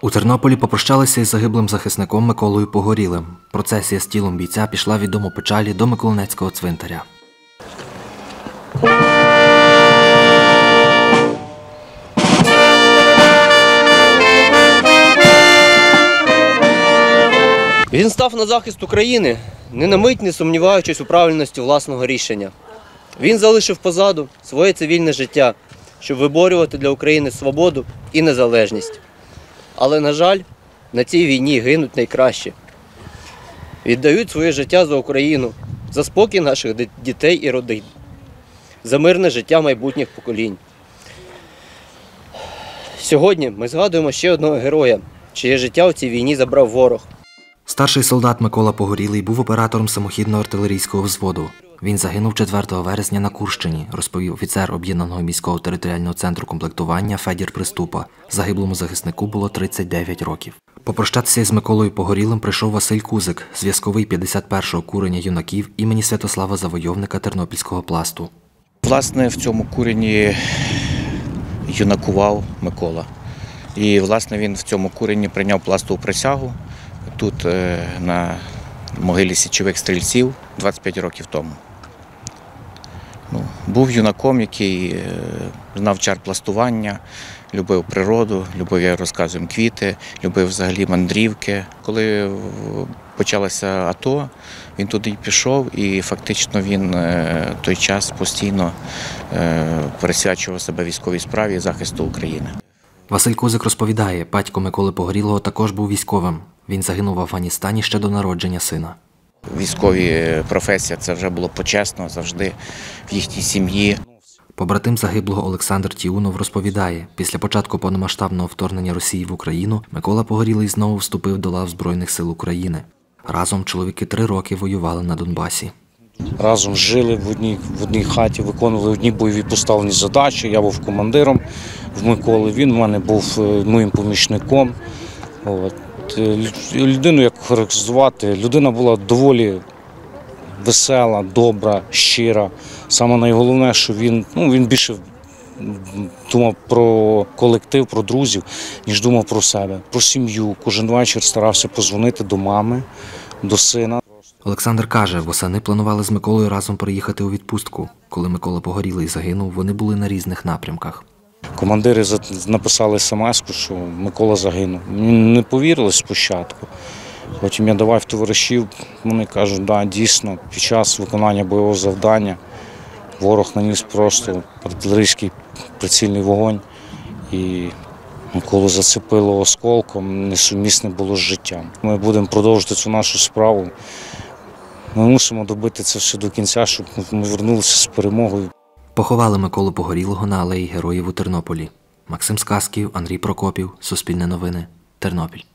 У Тернополі попрощалися із загиблим захисником Миколою Погорілим. Процесія з тілом бійця пішла від дому печалі до Миколинецького цвинтаря. Він став на захист України, ні на мить не сумніваючись у правильності власного рішення. Він залишив позаду своє цивільне життя, щоб виборювати для України свободу і незалежність. Але, на жаль, на цій війні гинуть найкращі. Віддають своє життя за Україну, за спокій наших дітей і родин, за мирне життя майбутніх поколінь. Сьогодні ми згадуємо ще одного героя, чиє життя у цій війні забрав ворог. Старший солдат Микола Погорілий був оператором самохідного артилерійського взводу. Він загинув 4 вересня на Курщині, розповів офіцер Об'єднаного міського територіального центру комплектування Федір Приступа. Загиблому захиснику було 39 років. Попрощатися із Миколою Погорілим прийшов Василь Кузик, зв'язковий 51-го курення юнаків імені Святослава Завойовника Тернопільського пласту. Власне, в цьому курені юнакував Микола. І, власне, він в цьому курені прийняв пластову присягу тут, на могилі січових стрільців 25 років тому. Був юнаком, який знав чар пластування, любив природу, любив, як розказуємо, квіти, любив взагалі мандрівки. Коли почалося АТО, він туди пішов і фактично він той час постійно присвячував себе військовій справі і захисту України. Василь Кузик розповідає, батько Миколи Погорілого також був військовим. Він загинув в Афганістані ще до народження сина. Військові професія – це вже було почесно завжди в їхній сім'ї. Побратим загиблого Олександр Тіунов розповідає, після початку повномасштабного вторгнення Росії в Україну Микола Погорілий знову вступив до лав Збройних сил України. Разом чоловіки 3 роки воювали на Донбасі. Разом жили в одній хаті, виконували одні бойові поставлені задачі. Я був командиром в Миколи, він в мене був моїм помічником. Людину, як характеризувати, людина була доволі весела, добра, щира. Саме найголовніше, що він більше думав про колектив, про друзів, ніж думав про себе, про сім'ю. Кожен вечір старався подзвонити до мами, до сина. Олександр каже, восени планували з Миколою разом приїхати у відпустку. Коли Микола Погорілий загинув, вони були на різних напрямках. Командири написали смс-ку, що Микола загинув. Не повірили спочатку. Потім я давав товаришів, вони кажуть, да, дійсно, під час виконання бойового завдання ворог наніс просто артилерійський прицільний вогонь. І Миколу зацепило осколком, несумісне було з життям. Ми будемо продовжувати цю нашу справу. Ми мусимо добити це все до кінця, щоб ми повернулися з перемогою. Поховали Миколу Погорілого на алеї Героїв у Тернополі. Максим Сказків, Андрій Прокопів, Суспільне новини, Тернопіль.